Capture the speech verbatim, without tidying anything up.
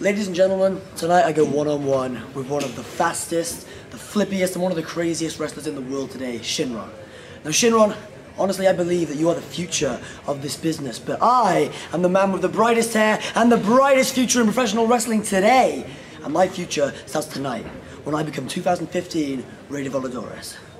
Ladies and gentlemen, tonight I go one-on-one with one of the fastest, the flippiest, and one of the craziest wrestlers in the world today, Shinron. Now Shinron, honestly I believe that you are the future of this business, but I am the man with the brightest hair and the brightest future in professional wrestling today. And my future starts tonight, when I become two thousand fifteen Rey de Voladores.